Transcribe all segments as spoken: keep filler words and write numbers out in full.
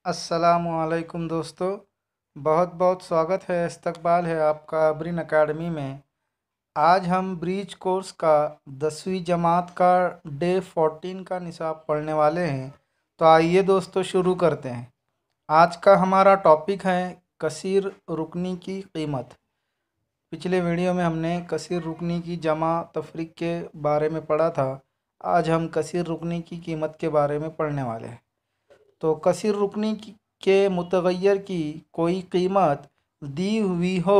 अस्सलामुअलैकुम दोस्तों, बहुत बहुत स्वागत है, इस्तकबाल है आपका अबरिन अकेडमी में। आज हम ब्रीच कोर्स का दसवीं जमात का डे फोर्टीन का निसाब पढ़ने वाले हैं। तो आइए दोस्तों शुरू करते हैं। आज का हमारा टॉपिक है कसीर रुकनी की कीमत। पिछले वीडियो में हमने कसीर रुकनी की जमा तफरीक के बारे में पढ़ा था। आज हम कसीर रुकनी की कीमत के बारे में पढ़ने वाले हैं। तो कसीर रुकनी की के मुतगैर की कोई कीमत दी हुई हो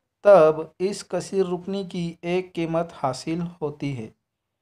तब इस कसीर रुकनी की एक कीमत हासिल होती है।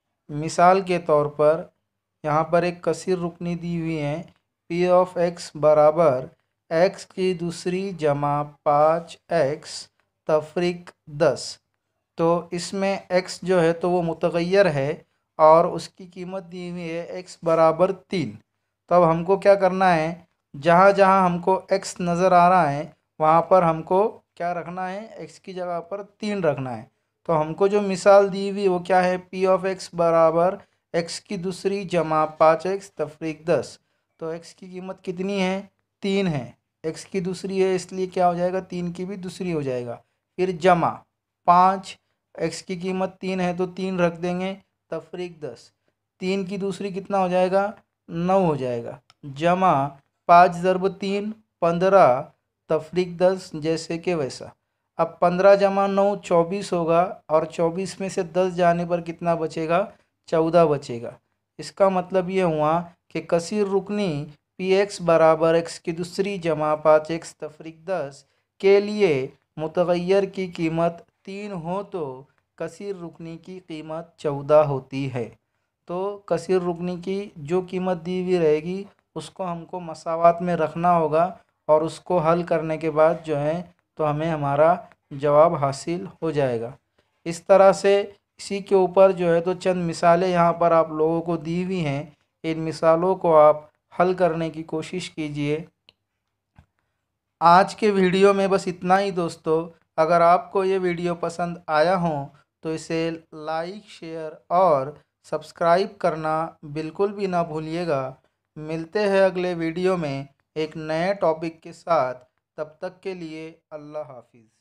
मिसाल के तौर पर यहाँ पर एक कसीर रुकनी दी हुई है, पी ऑफ एक्स बराबर एक्स की दूसरी जमा पाँच एक्स तफरीक दस। तो इसमें एक्स जो है तो वो मुतगैर है और उसकी कीमत दी हुई है एक्स बराबर तीन। तो अब हमको क्या करना है, जहाँ जहाँ हमको x नज़र आ रहा है वहाँ पर हमको क्या रखना है, x की जगह पर तीन रखना है। तो हमको जो मिसाल दी हुई वो क्या है, p ऑफ x बराबर x की दूसरी जमा पाँच एक्स तफरीक दस। तो x की कीमत कितनी है, तीन है। x की दूसरी है इसलिए क्या हो जाएगा, तीन की भी दूसरी हो जाएगा। फिर जमा पाँच, x की कीमत तीन है तो तीन रख देंगे तफरीक दस। तीन की दूसरी कितना हो जाएगा, नौ हो जाएगा। जमा पाँच ज़रब तीन पंद्रह तफरीक दस, जैसे कि वैसा। अब पंद्रह जमा नौ चौबीस होगा और चौबीस में से दस जाने पर कितना बचेगा, चौदह बचेगा। इसका मतलब ये हुआ कि कसीर रुकनी पी एक्स बराबर एक्स की दूसरी जमा पाँच एक्स तफरीक दस के लिए मुतगैर की कीमत तीन हो तो कसीर रुकनी की कीमत चौदह होती है। तो कसीर रुकनी की जो कीमत दी हुई रहेगी उसको हमको मसावात में रखना होगा और उसको हल करने के बाद जो है तो हमें हमारा जवाब हासिल हो जाएगा। इस तरह से इसी के ऊपर जो है तो चंद मिसालें यहाँ पर आप लोगों को दी हुई हैं। इन मिसालों को आप हल करने की कोशिश कीजिए। आज के वीडियो में बस इतना ही दोस्तों। अगर आपको ये वीडियो पसंद आया हो तो इसे लाइक, शेयर और सब्सक्राइब करना बिल्कुल भी ना भूलिएगा। मिलते हैं अगले वीडियो में एक नए टॉपिक के साथ। तब तक के लिए अल्लाह हाफिज़।